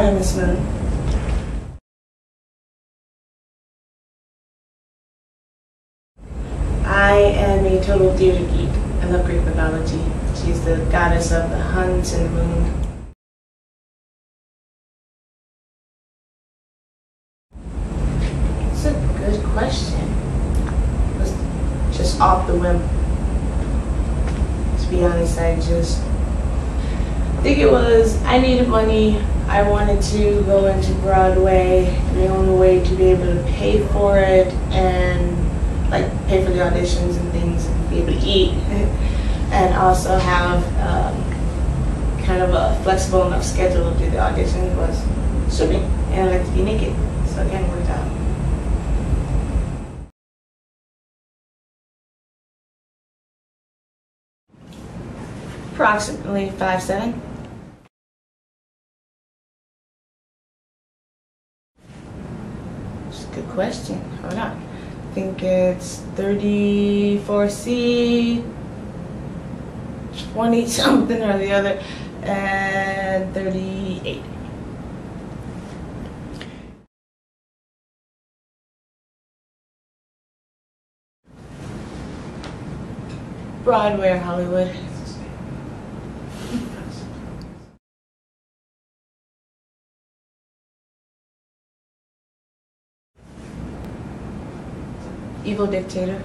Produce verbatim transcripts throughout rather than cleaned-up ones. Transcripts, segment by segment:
Artemis Moon. I am a total theater geek. I love Greek mythology. She's the goddess of the Huns and the moon. That's a good question. It's just off the whim. To be honest, I just think it was, I needed money. I wanted to go into Broadway, and the only way to be able to pay for it and like pay for the auditions and things and be able to eat and also have um, kind of a flexible enough schedule to do the auditions was swimming, and I like to be naked, so it kind of worked out. Approximately five seven. That's a good question. Hold on. I think it's thirty-four C, twenty something or the other, and thirty-eight. Broadway or Hollywood. Evil dictator.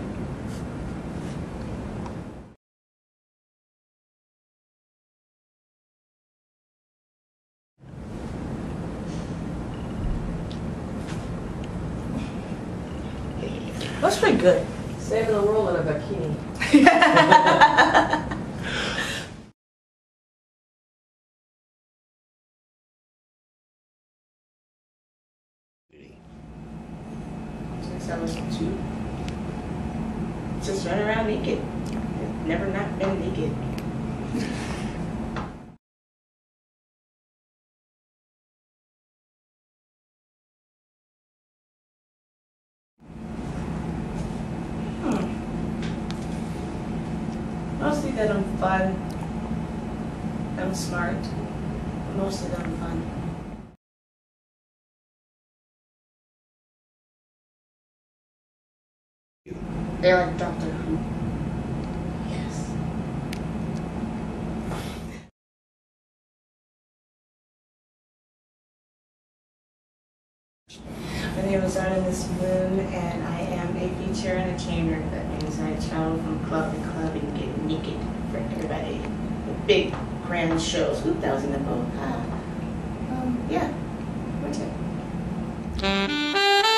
That's pretty good. Saving the world in a bikini. Since I was two. Just run around naked. Never not been naked. Hmm. Mostly that I'm fun. I'm smart. Mostly that I'm fun. They're like Doctor Who. Yes. My name is Artemis Moon, and I am a feature entertainer. That means I travel from club to club and get naked for everybody. Big, grand shows. Oop, that was in the boat. Ah. Um, yeah. What's it?